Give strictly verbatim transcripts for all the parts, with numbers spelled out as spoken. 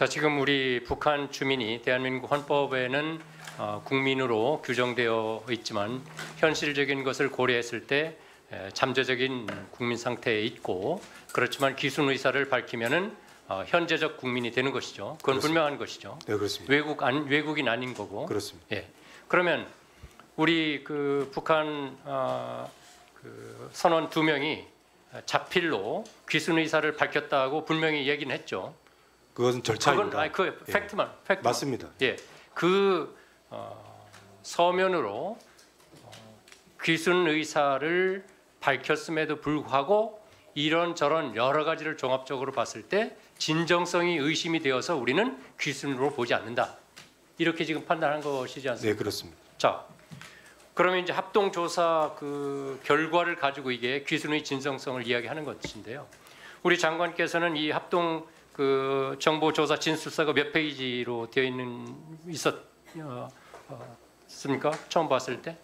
자, 지금 우리 북한 주민이 대한민국 헌법에는 어, 국민으로 규정되어 있지만 현실적인 것을 고려했을 때 에, 잠재적인 국민 상태에 있고, 그렇지만 기순 의사를 밝히면은 어, 현재적 국민이 되는 것이죠. 그건 그렇습니다. 분명한 것이죠. 네, 그렇습니다. 외국 안, 외국인 아닌 거고. 그렇습니다. 예. 그러면 우리 그 북한 어, 그 선원 두 명이 자필로 귀순 의사를 밝혔다고 분명히 얘기는 했죠. 그것은 절차입니다. 그건 아니 그 예. 팩트만, 팩트만. 맞습니다. 예, 그 어, 서면으로 어, 귀순 의사를 밝혔음에도 불구하고 이런 저런 여러 가지를 종합적으로 봤을 때 진정성이 의심이 되어서 우리는 귀순으로 보지 않는다. 이렇게 지금 판단한 것이지 않습니까? 네, 그렇습니다. 자, 그러면 이제 합동 조사 그 결과를 가지고 이게 귀순의 진정성을 이야기하는 것인데요. 우리 장관께서는 이 합동 그 정보 조사 진술서가 몇 페이지로 되어 있는 있었 어, 어, 습니까? 처음 봤을 때?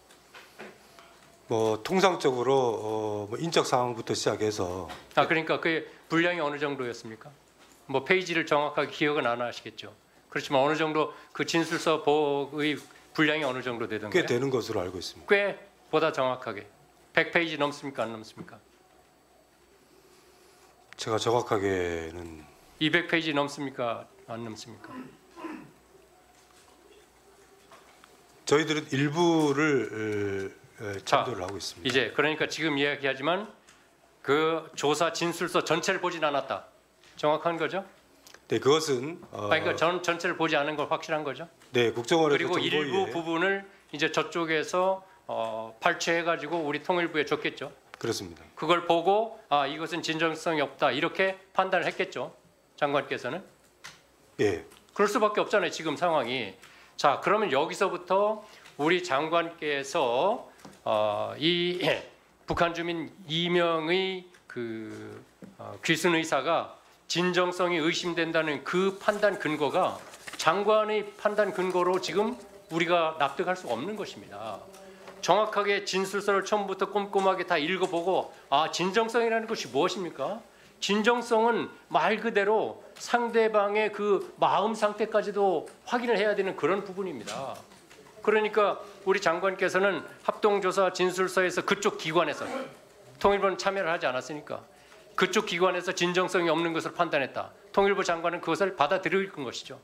뭐 통상적으로 어, 뭐 인적 사항부터 시작해서 아, 그러니까 그 분량이 어느 정도였습니까? 뭐 페이지를 정확하게 기억은 안 하시겠죠. 그렇지만 어느 정도 그 진술서 보의 분량이 어느 정도 되던가요? 꽤 되는 것으로 알고 있습니다. 꽤 보다 정확하게 백 페이지 넘습니까? 안 넘습니까? 제가 정확하게는 이백 페이지 넘습니까? 안 넘습니까? 저희들은 일부를 에, 자, 참조를 하고 있습니다. 이제 그러니까 지금 이야기하지만 그 조사 진술서 전체를 보진 않았다. 정확한 거죠? 네, 그것은 어, 아니, 그러니까 전 전체를 보지 않은 걸 확실한 거죠? 네, 국정원에서 그리고 일부 정보위에 부분을 이제 저쪽에서 어, 발췌해가지고 우리 통일부에 줬겠죠. 그렇습니다. 그걸 보고 아 이것은 진정성이 없다 이렇게 판단을 했겠죠. 장관께서는. 예, 그럴 수밖에 없잖아요. 지금 상황이. 자, 그러면 여기서부터 우리 장관께서 어, 이 북한 주민 이 명의 그 어, 귀순 의사가 진정성이 의심된다는 그 판단 근거가 장관의 판단 근거로 지금 우리가 납득할 수 없는 것입니다. 정확하게 진술서를 처음부터 꼼꼼하게 다 읽어보고 아 진정성이라는 것이 무엇입니까? 진정성은 말 그대로 상대방의 그 마음 상태까지도 확인을 해야 되는 그런 부분입니다. 그러니까 우리 장관께서는 합동조사 진술서에서 그쪽 기관에서 통일부는 참여를 하지 않았으니까 그쪽 기관에서 진정성이 없는 것을 판단했다. 통일부 장관은 그것을 받아들일 것이죠.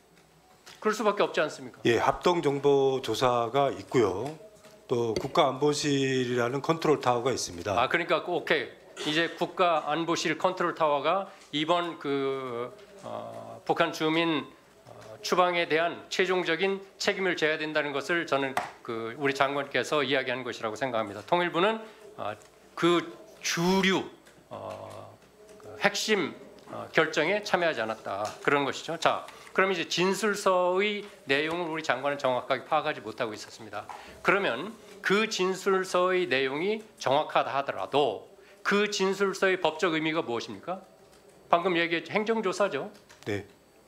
그럴 수밖에 없지 않습니까? 예, 합동 정보 조사가 있고요. 또 국가안보실이라는 컨트롤 타워가 있습니다. 아, 그러니까 오케이. 이제 국가안보실 컨트롤 타워가 이번 그 어, 북한 주민 어, 추방에 대한 최종적인 책임을 져야 된다는 것을 저는 그 우리 장관께서 이야기한 것이라고 생각합니다. 통일부는 어, 그 주류 어, 그 핵심 어, 결정에 참여하지 않았다 그런 것이죠. 자, 그럼 이제 진술서의 내용을 우리 장관은 정확하게 파악하지 못하고 있었습니다. 그러면 그 진술서의 내용이 정확하다 하더라도 그 진술서의 법적 의미가 무엇입니까? 방금 얘기했죠. 행정조사죠. 네,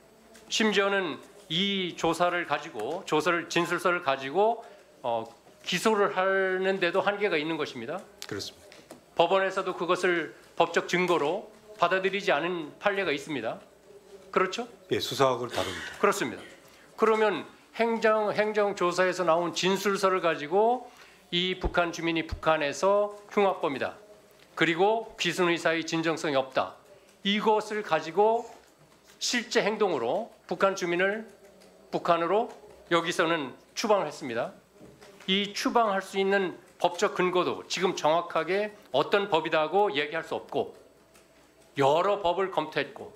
심지어는 이 조사를 가지고 조사를 진술서를 가지고 어, 기소를 하는데도 한계가 있는 것입니다. 그렇습니다. 법원에서도 그것을 법적 증거로 받아들이지 않은 판례가 있습니다. 그렇죠? 예, 수사학을 다룹니다. 그렇습니다. 그러면 행정 행정조사에서 나온 진술서를 가지고 이 북한 주민이 북한에서 흉악범이다. 그리고 귀순 의사의 진정성이 없다. 이것을 가지고 실제 행동으로 북한 주민을 북한으로 여기서는 추방을 했습니다. 이 추방할 수 있는 법적 근거도 지금 정확하게 어떤 법이다고 얘기할 수 없고 여러 법을 검토했고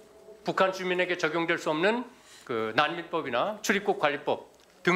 북한 주민에게 적용될 수 없는 그 난민법이나 출입국 관리법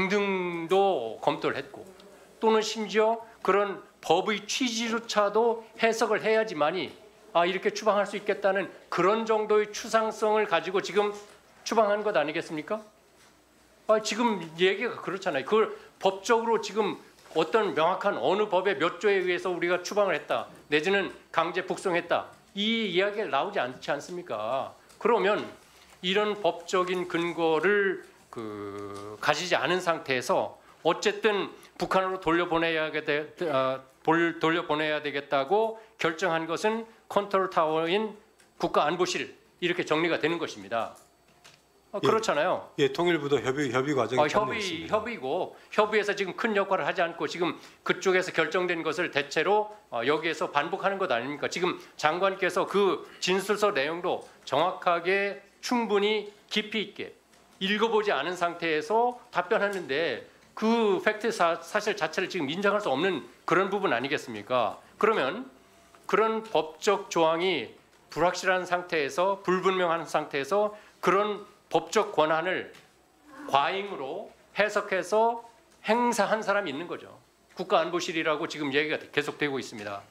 등등도 검토를 했고 또는 심지어 그런 법의 취지조차도 해석을 해야지만이 아 이렇게 추방할 수 있겠다는 그런 정도의 추상성을 가지고 지금 추방한 것 아니겠습니까? 아, 지금 얘기가 그렇잖아요. 그걸 법적으로 지금 어떤 명확한 어느 법의 몇 조에 의해서 우리가 추방을 했다 내지는 강제 북송했다 이 이야기가 나오지 않지 않습니까? 그러면 이런 법적인 근거를 그 가지지 않은 상태에서 어쨌든 북한으로 돌려보내야 되, 어, 돌려보내야 되겠다고 결정한 것은 컨트롤 타워인 국가안보실 이렇게 정리가 되는 것입니다. 어, 그렇잖아요. 예, 통일부도 협의 협의 과정에 어, 협의 참여했습니다. 협의고 협의에서 지금 큰 역할을 하지 않고 지금 그쪽에서 결정된 것을 대체로 어, 여기에서 반복하는 것 아닙니까? 지금 장관께서 그 진술서 내용도 정확하게 충분히 깊이 있게 읽어보지 않은 상태에서 답변하는데 그 팩트 사, 사실 자체를 지금 인정할 수 없는 그런 부분 아니겠습니까? 그러면 그런 법적 조항이 불확실한 상태에서 불분명한 상태에서 그런 법적 권한을 과잉으로 해석해서 행사한 사람이 있는 거죠. 국가안보실이라고 지금 얘기가 계속되고 있습니다.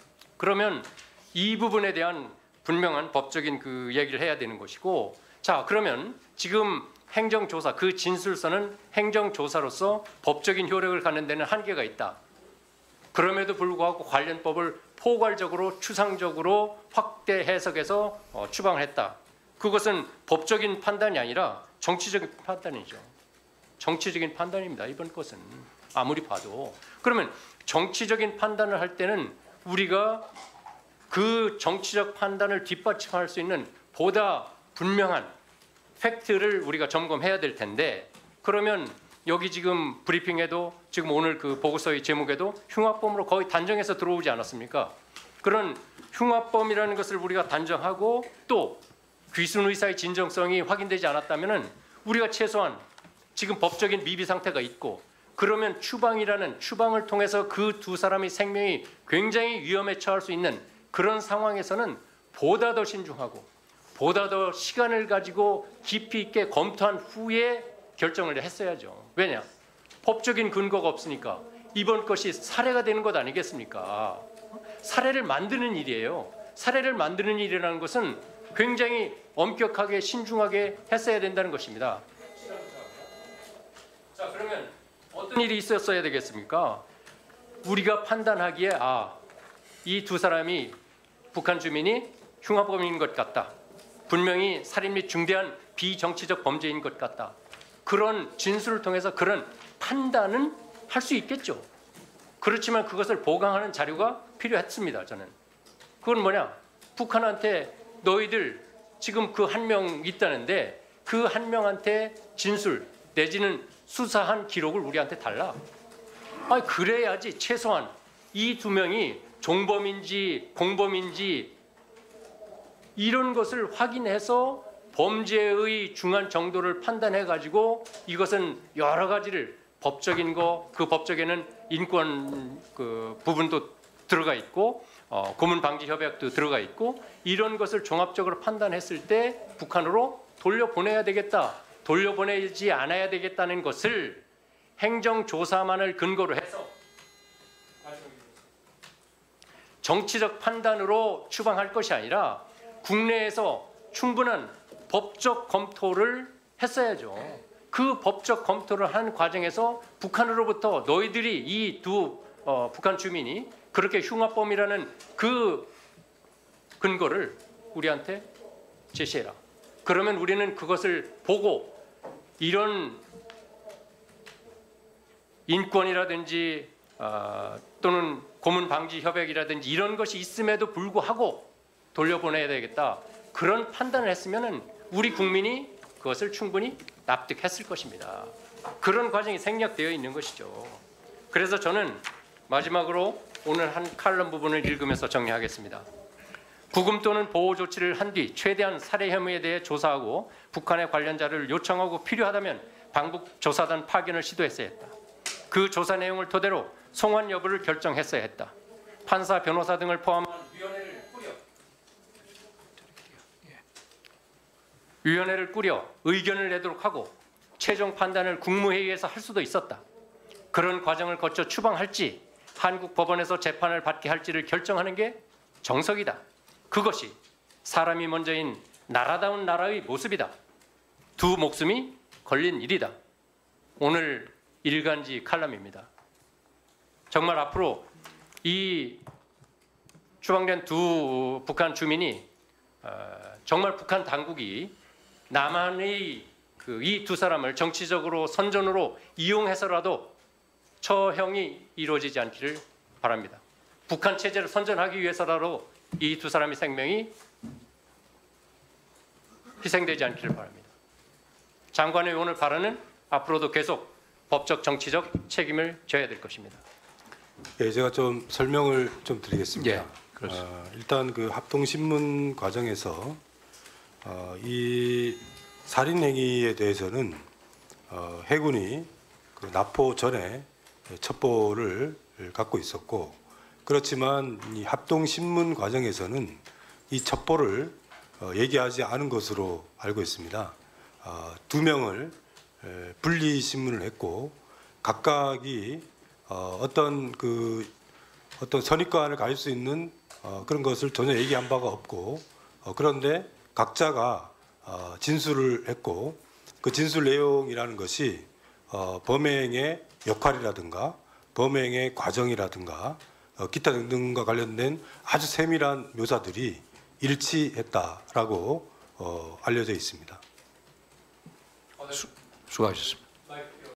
그러면 이 부분에 대한 분명한 법적인 그 얘기를 해야 되는 것이고, 자 그러면 지금 행정조사 그 진술서는 행정조사로서 법적인 효력을 갖는 데는 한계가 있다. 그럼에도 불구하고 관련법을 포괄적으로 추상적으로 확대 해석해서 어, 추방했다. 그것은 법적인 판단이 아니라 정치적인 판단이죠. 정치적인 판단입니다. 이번 것은 아무리 봐도. 그러면 정치적인 판단을 할 때는 우리가 그 정치적 판단을 뒷받침할 수 있는 보다 분명한 팩트를 우리가 점검해야 될 텐데, 그러면 여기 지금 브리핑에도 지금 오늘 그 보고서의 제목에도 흉악범으로 거의 단정해서 들어오지 않았습니까? 그런 흉악범이라는 것을 우리가 단정하고 또 귀순 의사의 진정성이 확인되지 않았다면은 우리가 최소한 지금 법적인 미비 상태가 있고, 그러면 추방이라는 추방을 통해서 그 두 사람의 생명이 굉장히 위험에 처할 수 있는 그런 상황에서는 보다 더 신중하고 보다 더 시간을 가지고 깊이 있게 검토한 후에 결정을 했어야죠. 왜냐? 법적인 근거가 없으니까 이번 것이 사례가 되는 것 아니겠습니까? 사례를 만드는 일이에요. 사례를 만드는 일이라는 것은 굉장히 엄격하게 신중하게 했어야 된다는 것입니다. 자, 그러면 어떤 일이 있었어야 되겠습니까? 우리가 판단하기에 아, 이 두 사람이 북한 주민이 흉악범인 것 같다. 분명히 살인 및 중대한 비정치적 범죄인 것 같다. 그런 진술을 통해서 그런 판단은 할 수 있겠죠. 그렇지만 그것을 보강하는 자료가 필요했습니다. 저는. 그건 뭐냐? 북한한테 너희들 지금 그 한 명 있다는데 그 한 명한테 진술 내지는 수사한 기록을 우리한테 달라. 아니 그래야지 최소한 이 두 명이 종범인지 공범인지 이런 것을 확인해서 범죄의 중한 정도를 판단해 가지고 이것은 여러 가지를 법적인 거, 그 법적에는 인권 그 부분도 들어가 있고 어, 고문 방지 협약도 들어가 있고 이런 것을 종합적으로 판단했을 때 북한으로 돌려보내야 되겠다, 돌려보내지 않아야 되겠다는 것을 행정조사만을 근거로 해서 정치적 판단으로 추방할 것이 아니라 국내에서 충분한 법적 검토를 했어야죠. 그 법적 검토를 한 과정에서 북한으로부터 너희들이 이 두 어, 북한 주민이 그렇게 흉악범이라는 그 근거를 우리한테 제시해라. 그러면 우리는 그것을 보고 이런 인권이라든지 어, 또는 고문 방지 협약이라든지 이런 것이 있음에도 불구하고 돌려보내야 되겠다. 그런 판단을 했으면은 우리 국민이 그것을 충분히 납득했을 것입니다. 그런 과정이 생략되어 있는 것이죠. 그래서 저는 마지막으로 오늘 한 칼럼 부분을 읽으면서 정리하겠습니다. 구금 또는 보호 조치를 한 뒤 최대한 살해 혐의에 대해 조사하고 북한의 관련자를 요청하고 필요하다면 방북 조사단 파견을 시도했어야 했다. 그 조사 내용을 토대로 송환 여부를 결정했어야 했다. 판사, 변호사 등을 포함한 위원회를 꾸려 위원회를 꾸려 의견을 내도록 하고 최종 판단을 국무회의에서 할 수도 있었다. 그런 과정을 거쳐 추방할지 한국 법원에서 재판을 받게 할지를 결정하는 게 정석이다. 그것이 사람이 먼저인 나라다운 나라의 모습이다. 두 목숨이 걸린 일이다. 오늘 일간지 칼럼입니다. 정말 앞으로 이 추방된 두 북한 주민이 정말 북한 당국이 남한의 그 이 두 사람을 정치적으로 선전으로 이용해서라도 처형이 이루어지지 않기를 바랍니다. 북한 체제를 선전하기 위해서라도 이 두 사람의 생명이 희생되지 않기를 바랍니다. 장관의 오늘 발언은 앞으로도 계속 법적 정치적 책임을 져야 될 것입니다. 예, 제가 좀 설명을 좀 드리겠습니다. 예, 그렇습니다. 어, 일단 그 합동신문 과정에서 어, 이 살인 행위에 대해서는 어, 해군이 그 납포 전에 첩보를 갖고 있었고, 그렇지만 이 합동신문 과정에서는 이 첩보를 어, 얘기하지 않은 것으로 알고 있습니다. 어, 두 명을 에, 분리 신문을 했고, 각각이 어, 어떤 그 어떤 선입관을 가질 수 있는 어, 그런 것을 전혀 얘기한 바가 없고, 어, 그런데 각자가 어, 진술을 했고, 그 진술 내용이라는 것이 어, 범행의 역할이라든가 범행의 과정이라든가 어, 기타 등등과 관련된 아주 세밀한 묘사들이 일치했다라고 어, 알려져 있습니다. 수, 수고하셨습니다.